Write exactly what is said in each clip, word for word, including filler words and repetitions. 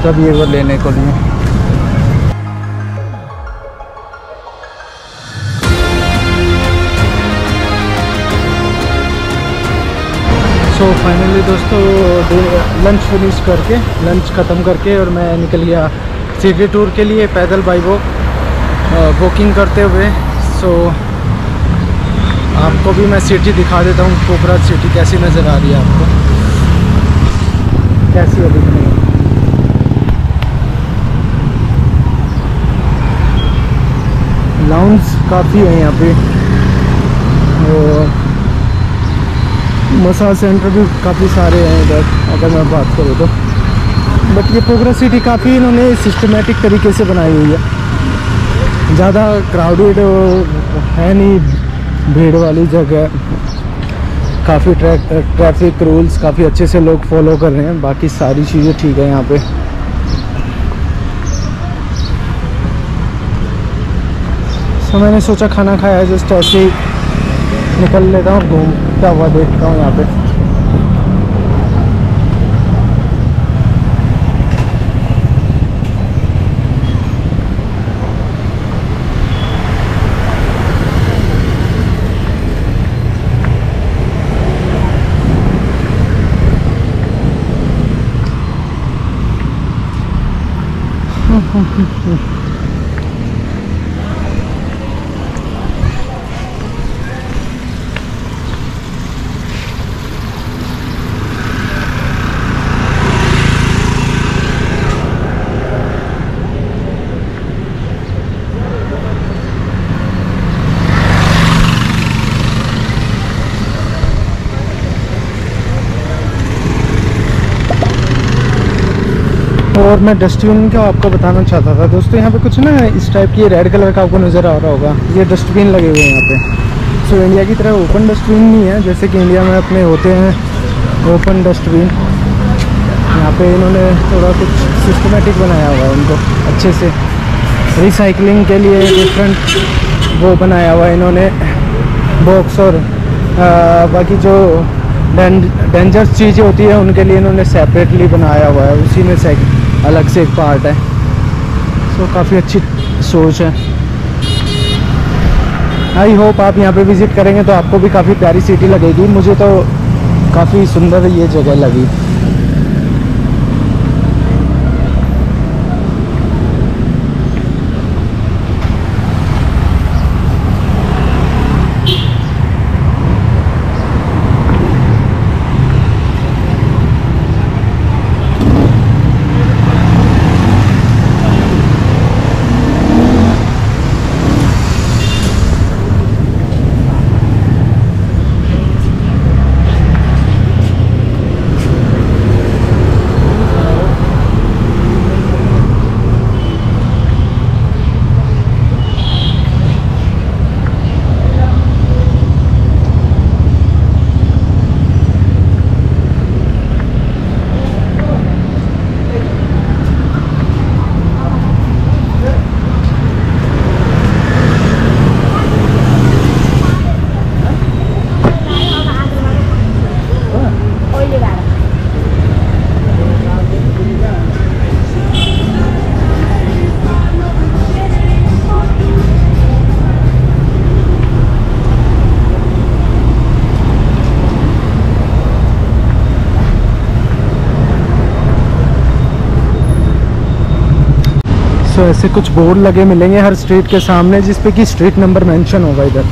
उसका भी एक बार लेने को लिए। तो फाइनली दोस्तों लंच फिनिश करके लंच ख़त्म करके और मैं निकल गया सिटी टूर के लिए पैदल बाई वॉक वॉकिंग करते हुए। सो आपको भी मैं सिटी दिखा देता हूँ, पोखराज सिटी कैसी नज़र आ रही है आपको, कैसी है दिखने में। लाउंज काफ़ी है यहाँ पे और मसाज सेंटर भी काफ़ी सारे हैं इधर अगर मैं बात करूँ तो। बट ये पोखरा सिटी काफ़ी इन्होंने सिस्टमेटिक तरीके से बनाई हुई है, ज़्यादा क्राउडेड है नहीं, भीड़ वाली जगह, काफ़ी ट्रैफिक रूल्स काफ़ी अच्छे से लोग फॉलो कर रहे हैं, बाकी सारी चीज़ें ठीक है यहाँ पे। तो मैंने सोचा खाना खाया जस्ट ऐसे ही निकल लेता हूँ, घूमता हुआ देखता हूँ यहाँ पे। और मैं डस्टबिन का आपको बताना चाहता था दोस्तों, यहाँ पे कुछ ना इस टाइप की रेड कलर का आपको नज़र आ रहा होगा, ये डस्टबिन लगे हुए हैं यहाँ पे। सो इंडिया की तरह ओपन डस्टबिन नहीं है जैसे कि इंडिया में अपने होते हैं ओपन डस्टबिन। यहाँ पे इन्होंने थोड़ा कुछ सिस्टमेटिक बनाया हुआ है उनको अच्छे से, रिसाइकलिंग के लिए डिफरेंट वो बनाया हुआ है इन्होंने बॉक्स, और आ, बाकी जो डेंजरस चीज़ें होती है उनके लिए इन्होंने सेपरेटली बनाया हुआ है, उसी में से अलग से एक पार्ट है। सो so, काफ़ी अच्छी सोच है। आई होप आप यहाँ पे विज़िट करेंगे तो आपको भी काफ़ी प्यारी सिटी लगेगी, मुझे तो काफ़ी सुंदर ये जगह लगी। सो ऐसे कुछ बोर्ड लगे मिलेंगे हर स्ट्रीट के सामने जिस पे कि स्ट्रीट नंबर मेंशन होगा इधर।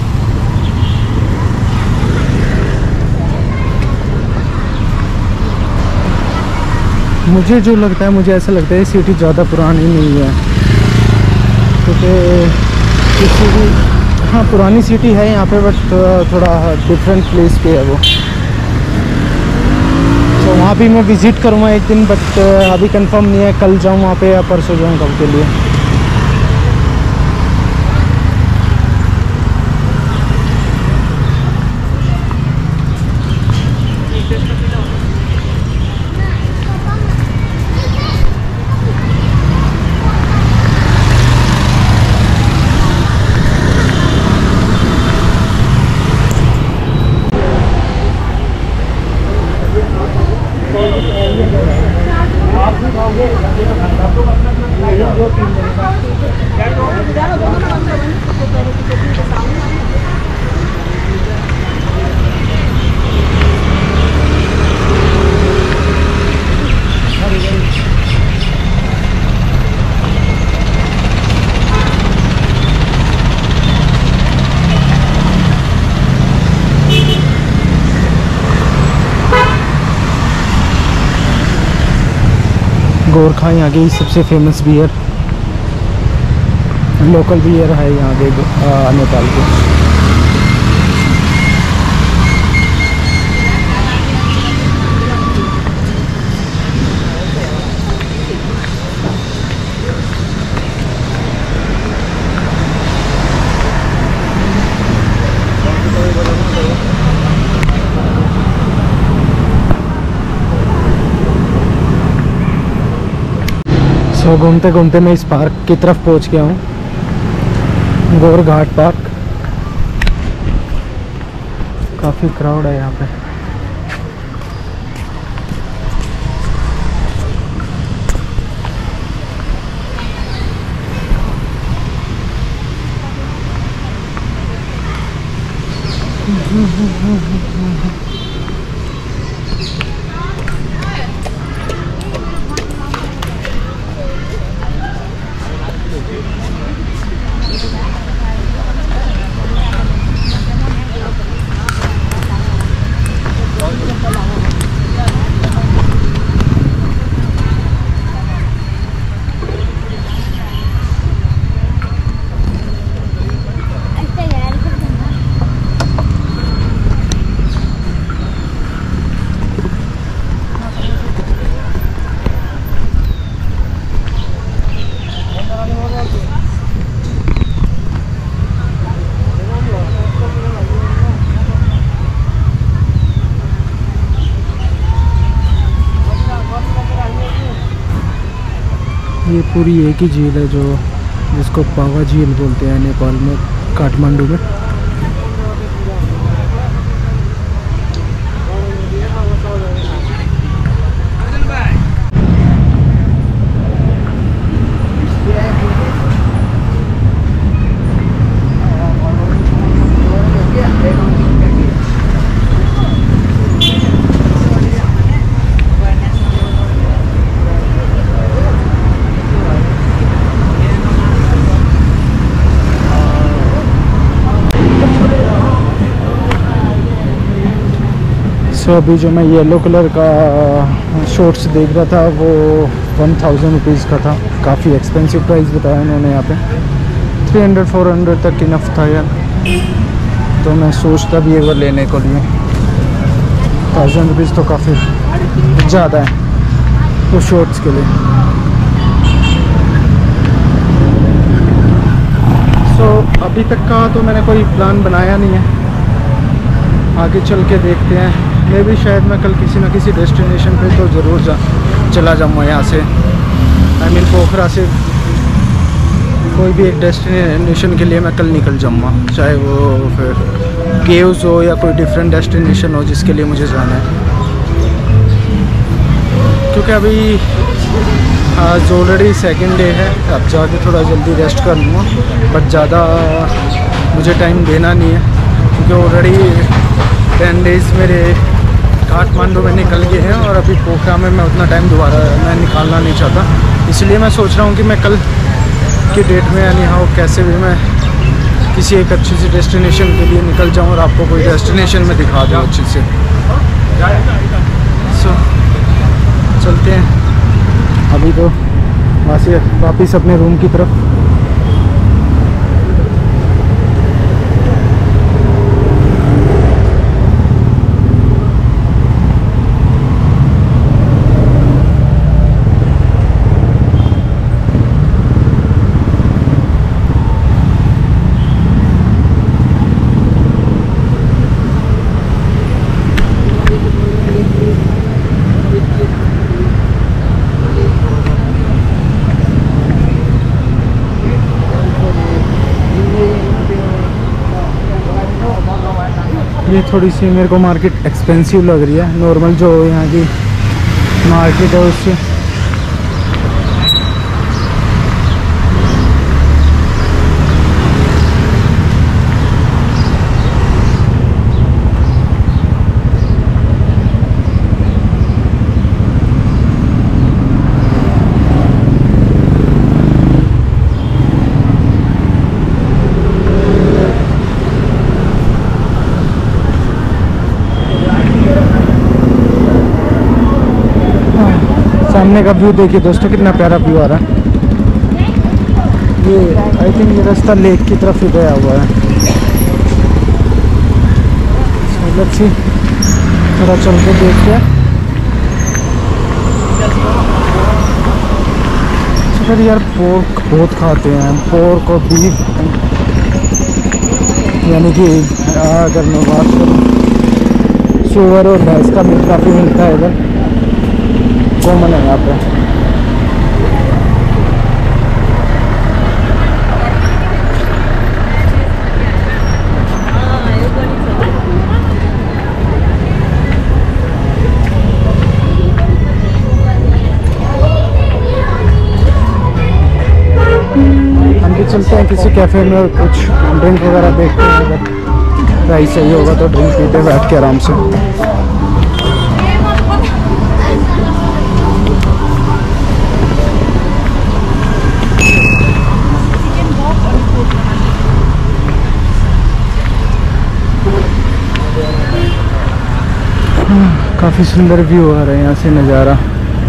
मुझे जो लगता है मुझे ऐसा लगता है सिटी ज़्यादा पुरानी नहीं है, क्योंकि किसी भी हाँ पुरानी सिटी है यहाँ पे, बट थोड़ा डिफरेंट प्लेस पे है वो। तो वहाँ भी मैं विज़िट करूँगा एक दिन, बट अभी कंफर्म नहीं है कल जाऊँ वहाँ पे या परसों जाऊँ कब के लिए। गोरखा यहाँ की सबसे फेमस बियर, लोकल बियर है यहाँ के नेपाल के। तो घूमते घूमते मैं इस पार्क की तरफ पहुंच गया हूँ, गोर घाट पार्क। काफ़ी क्राउड है यहाँ पे। ये पूरी एक ही झील है जो जिसको पावा झील बोलते हैं नेपाल में, काठमांडू में। सो so, अभी जो मैं येलो कलर का शॉर्ट्स देख रहा था वो वन थाउजेंड रुपीज़ का था। काफ़ी एक्सपेंसिव प्राइस बताया उन्होंने यहाँ पे। थ्री हंड्रेड फोर हंड्रेड तक इनफ था यार, तो मैं सोचता भी एक बार लेने को लिए। थाउजेंड रुपीज़ तो काफ़ी ज़्यादा है वो शॉर्ट्स के लिए। सो so, अभी तक का तो मैंने कोई प्लान बनाया नहीं है, आगे चल के देखते हैं। मैं भी शायद मैं कल किसी ना किसी डेस्टिनेशन पे तो ज़रूर जा चला जाऊँगा यहाँ से। आई मीन पोखरा से कोई भी एक डेस्टिनेशन के लिए मैं कल निकल जाऊँगा, चाहे वो फिर केव्स हो या कोई डिफरेंट डेस्टिनेशन हो जिसके लिए मुझे जाना है। क्योंकि अभी आज ऑलरेडी सेकंड डे है, अब जाके थोड़ा जल्दी रेस्ट कर लूँगा, बट ज़्यादा मुझे टाइम देना नहीं है क्योंकि ऑलरेडी टेन डेज़ मेरे काठमांडू में निकल गए हैं और अभी पोखरा में मैं उतना टाइम दोबारा मैं निकालना नहीं चाहता। इसलिए मैं सोच रहा हूँ कि मैं कल की डेट में यानी हाँ कैसे भी मैं किसी एक अच्छी सी डेस्टिनेशन के लिए निकल जाऊँ और आपको कोई डेस्टिनेशन में दिखा दूँ अच्छी से। सो चलते हैं अभी तो वापस अपने रूम की तरफ। ये थोड़ी सी मेरे को मार्केट एक्सपेंसिव लग रही है, नॉर्मल जो यहाँ की मार्केट है उससे सामने का व्यू देखिए दोस्तों, कितना प्यारा व्यू आ रहा है। ये आई थिंक ये रास्ता लेक की तरफ ही गया हुआ है। मतलब सी थोड़ा चल के देखते हैं। फिर यार पोर्क बहुत खाते हैं, पोर्क और बीफ, यानी कि अगर मैं बात करूँ सुअर और भैंस का मीट काफ़ी मिलता है इधर, कॉमन है यहाँ पे। चलते हैं किसी कैफ़े में और कुछ ड्रिंक वगैरह देखते हैं, अगर प्राइस सही होगा तो ड्रिंक पीते बैठ के आराम से। काफ़ी सुंदर व्यू आ रहा है यहाँ से, नज़ारा।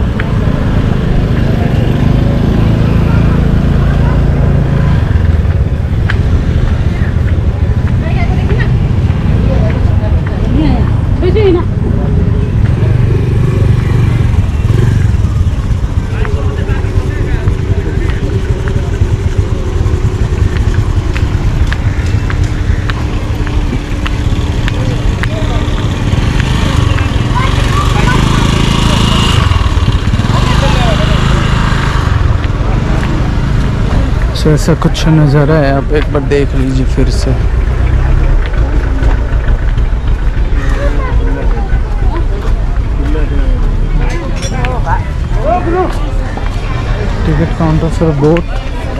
तो ऐसा कुछ नज़ारा है, आप एक बार देख लीजिए फिर से। टिकट काउंटर फॉर बोट,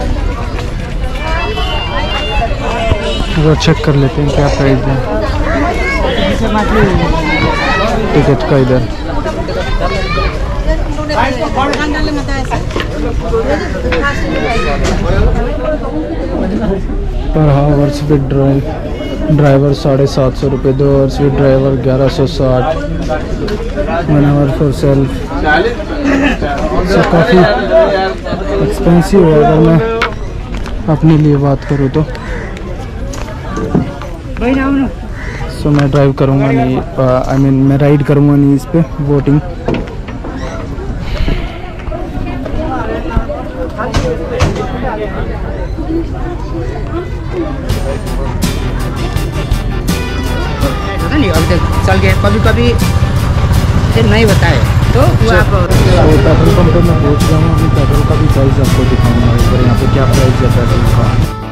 वो चेक कर लेते हैं क्या प्राइस है टिकट का इधर। पर हावर्स विद ड्राइव ड्राइवर साढ़े सात सौ रुपये, दो आवर्स विद ड्राइवर ग्यारह सौ साठ, one hour for self. So काफ़ी एक्सपेंसिव है अगर मैं अपने लिए बात करूँ तो। सो मैं ड्राइव करूँगा नहीं, आई मीन मैं राइड करूँगा नहीं इस पर, बोटिंग। नहीं अभी तक चल गए, कभी कभी नहीं बताए तो आप पेट्रोल पंप पे मैं पहुंच गया हूँ। अभी पेट्रोल का भी प्राइस आपको दिखाऊंगा, यहाँ पे क्या प्राइस है पेट्रोल का।